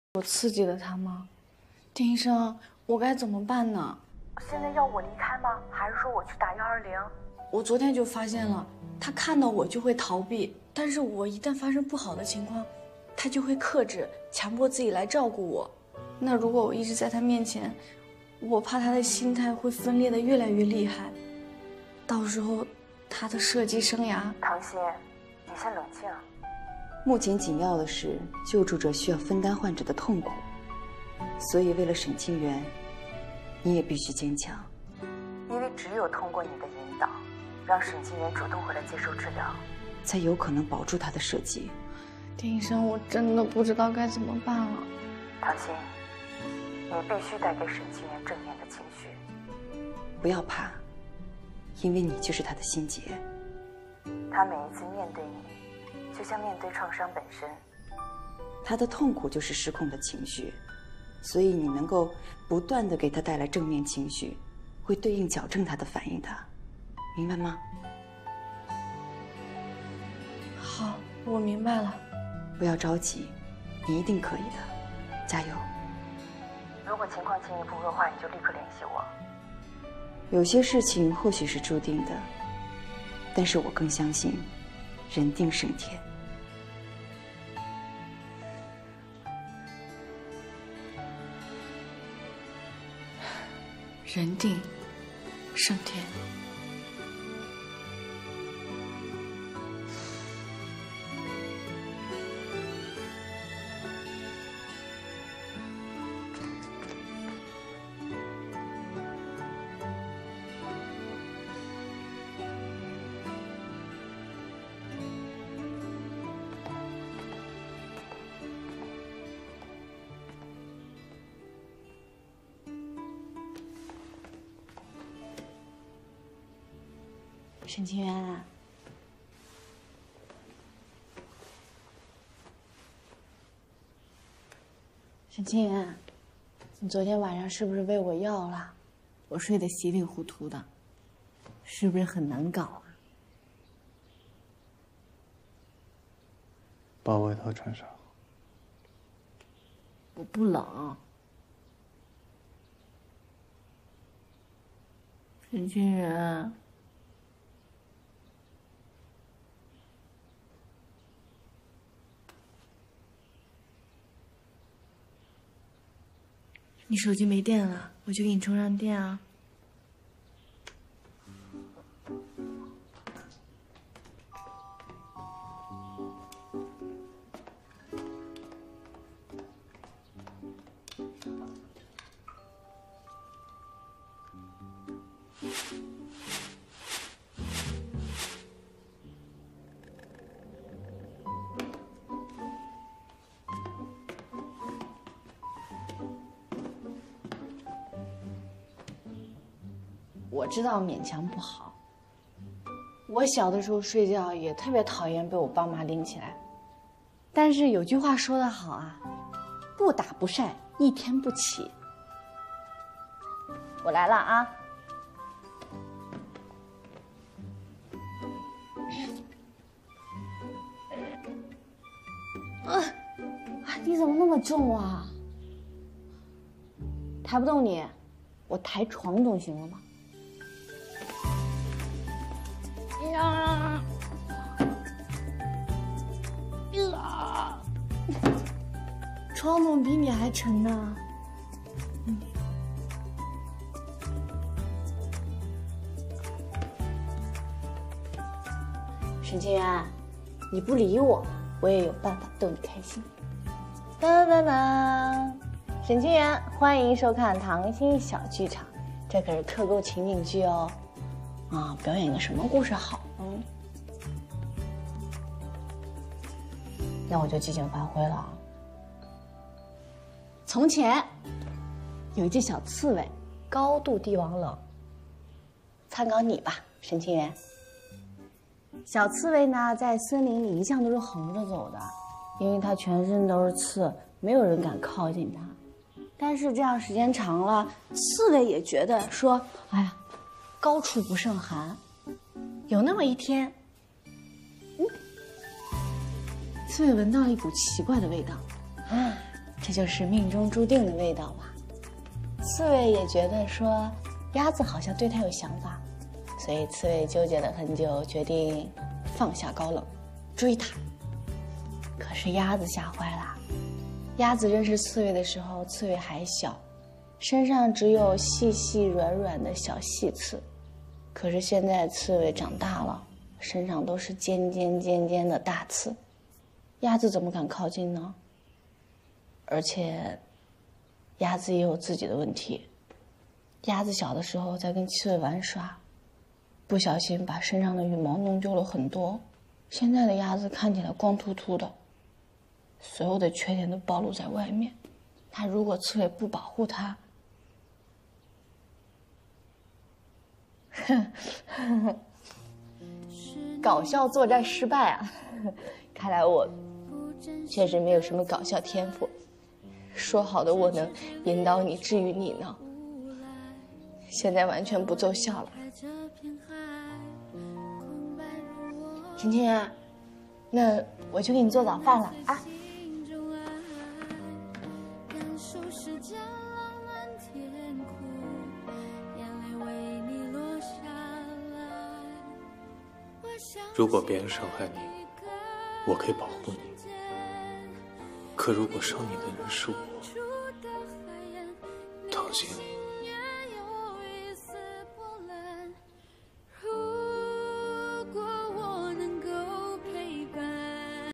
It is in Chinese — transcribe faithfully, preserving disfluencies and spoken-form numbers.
我刺激了他吗？丁医生，我该怎么办呢？ 现在要我离开吗？还是说我去打幺二零？ 我昨天就发现了，他看到我就会逃避，但是我一旦发生不好的情况，他就会克制，强迫自己来照顾我。那如果我一直在他面前，我怕他的心态会分裂得越来越厉害，到时候他的射击生涯…… 唐鑫，你先冷静。 目前紧要的是，救助者需要分担患者的痛苦，所以为了沈清源，你也必须坚强。 因为只有通过你的引导，让沈清源主动回来接受治疗， 才有可能保住他的射击。 丁医生，我真的不知道该怎么办了。 唐鑫，你必须带给沈清源正面的情绪。 不要怕，因为你就是他的心结。 他每一次面对你，就像面对创伤本身。 他的痛苦就是失控的情绪，所以你能够不断地给他带来正面情绪，会对应矫正他的反应的，明白吗？ 好，我明白了。 不要着急，你一定可以的，加油。 如果情况进一步恶化，你就立刻联系我。 有些事情或许是注定的，但是我更相信人定胜天。 人定胜天。沈清源，沈清源，你昨天晚上是不是喂我药了？我睡得稀里糊涂的，是不是很难搞啊？ 把外套穿上。 我不冷。沈清源。你手机没电了，我去给你充上电啊。我知道勉强不好，我小的时候睡觉也特别讨厌被我爸妈拎起来，但是有句话说得好啊，不打不晒，一天不起。我来了啊！啊，你怎么那么重啊？抬不动你，我抬床总行了吧？呀！呀！床怎么比你还沉呢？嗯。沈清源，你不理我，我也有办法逗你开心。当当当！沈清源，欢迎收看唐鑫小剧场，这可是特购情景剧哦。啊，表演个什么故事好呢？那我就即兴发挥了啊。从前有一只小刺猬，高度帝王冷。参考你吧，沈清源。小刺猬呢，在森林里一向都是横着走的，因为它全身都是刺，没有人敢靠近它。但是这样时间长了，刺猬也觉得说，哎呀，高处不胜寒。有那么一天，嗯，刺猬闻到了一股奇怪的味道，啊， 这就是命中注定的味道吧。刺猬也觉得说鸭子好像对他有想法，所以刺猬纠结了很久，决定放下高冷，追他。可是鸭子吓坏了。鸭子认识刺猬的时候，刺猬还小，身上只有细细软软的小细刺。可是现在刺猬长大了，身上都是尖尖尖尖的大刺，鸭子怎么敢靠近呢？而且鸭子也有自己的问题。鸭子小的时候在跟刺猬玩耍，不小心把身上的羽毛弄丢了很多，现在的鸭子看起来光秃秃的，所有的缺点都暴露在外面。它如果刺猬不保护它，搞笑作战失败啊！看来我确实没有什么搞笑天赋。说好的我能引导你治愈你呢，现在完全不奏效了。晴晴，那我去给你做早饭了啊。 如果别人伤害你，我可以保护你。可如果伤你的人是我，当心